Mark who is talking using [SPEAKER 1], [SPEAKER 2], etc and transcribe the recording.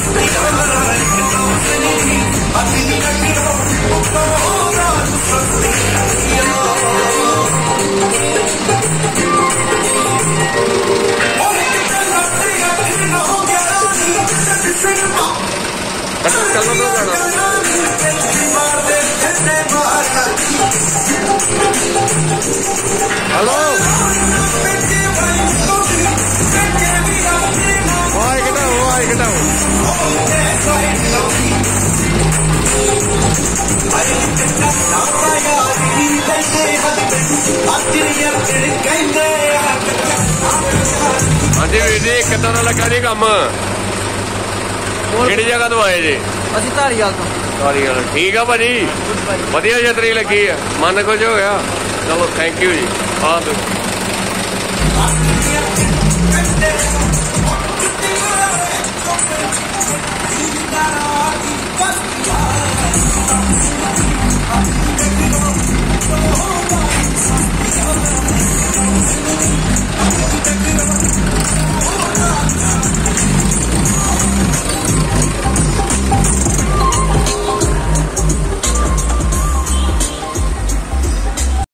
[SPEAKER 1] Halo. Wahai kita. ਹਾਂਜੀ ਵੀਰ ਜੀ ਕਿੱਦਾਂ ਦਾ ਲੱਗਾ ਜੀ ਕੰਮ ਕਿਹੜੀ ਜਗ੍ਹਾ ਤੋਂ ਆਏ ਜੀ
[SPEAKER 2] ਅਸੀਂ ਧਾਰੀਵਾਲ ਤੋਂ
[SPEAKER 1] ਧਾਰੀਵਾਲ ਠੀਕ ਆ ਭਾਜੀ ਵਧੀਆ ਯਾਤਰੀ ਲੱਗੀ ਆ ਮਨ ਖੁਸ਼ ਹੋ ਗਿਆ ਚਲੋ ਥੈਂਕ ਯੂ ਜੀ